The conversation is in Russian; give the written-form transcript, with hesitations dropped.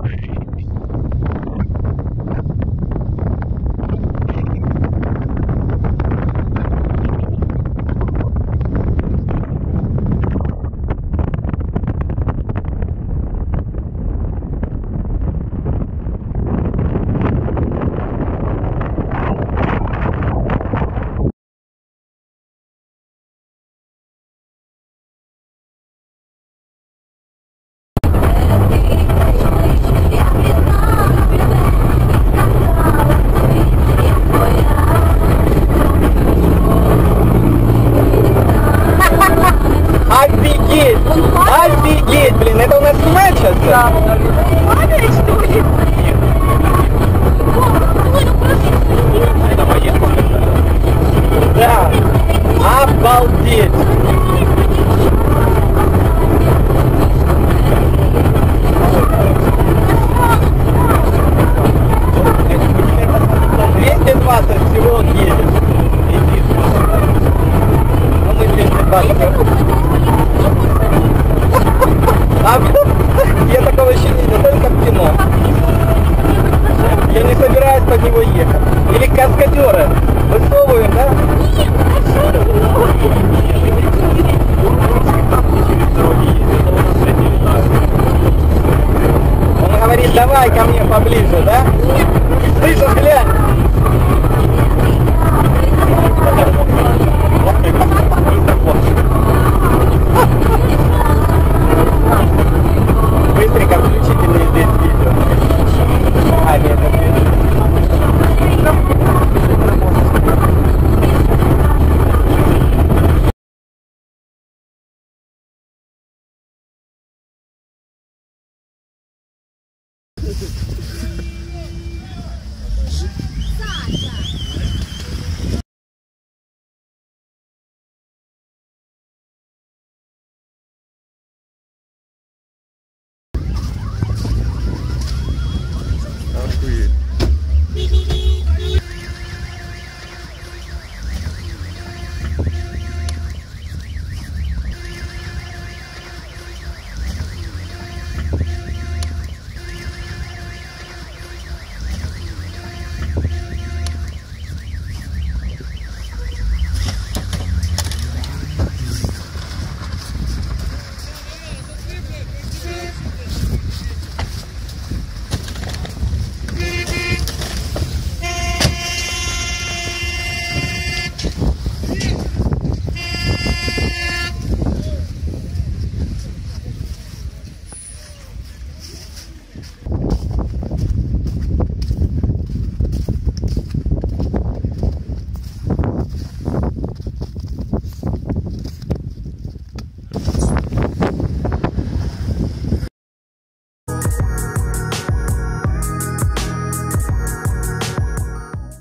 Офигеть, блин, это у нас снимает сейчас? Да. Да. Обалдеть. Всего он едет. Ну, мы 220. Я такого еще не видел, только в кино. Я не собираюсь под него ехать. Или каскадеры высовываем, да? Он говорит, давай ко мне поближе, да? Слышишь, глянь? Быстренько включите мне здесь видео. А, нет, это видео.